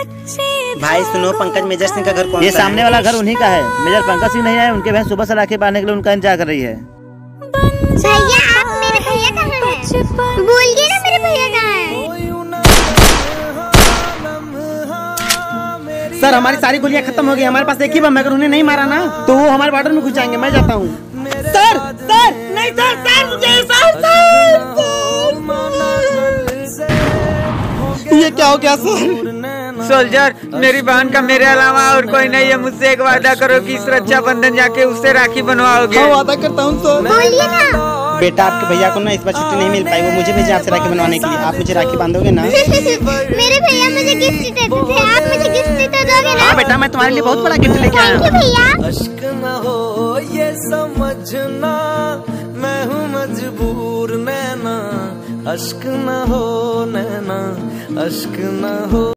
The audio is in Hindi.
भाई सुनो, पंकज मेजर सिंह का घर कौन सा है? ये सामने वाला घर उन्हीं का है। मेजर पंकज सिंह नहीं आए, उनके बहन सुबह से राखी बांधने के लिए उनका इंतजार कर रही है। भैया, आप मेरे भैया कहाँ हैं? बोलिए ना, मेरे भैया कहाँ हैं? सर, हमारी सारी गोलियां खत्म हो गई, हमारे पास एक ही बम है। अगर उन्हें नहीं मारा ना तो वो हमारे बॉर्डर में घुस जाएंगे। मैं जाता हूँ। सर सर नहीं सर, सर मुझे ये क्या हो गया सर? सोल्जर, मेरी बहन का मेरे अलावा और कोई नहीं है। मुझसे एक वादा करो कि इस रक्षाबंधन जाके उससे राखी बनवाओगे। मैं वादा करता हूँ सर। बोलिए ना। बेटा, आपके भैया को ना इस बार छुट्टी नहीं मिल पाई, वो मुझे भेजे आपसे राखी बनवाने के लिए। आप मुझे राखी बांधोगे ना? मेरे भैया मुझे गिफ्ट देते थे, आप मुझे गिफ्ट दे दोगे ना? हाँ बेटा, मैं तुम्हारे लिए बहुत बड़ा गिफ्ट लेके आया हूँ। भैया, अश्क न हो ये समझना, मैं हूँ मजबूर नैना। अश्क न हो नैना, अश्क न हो।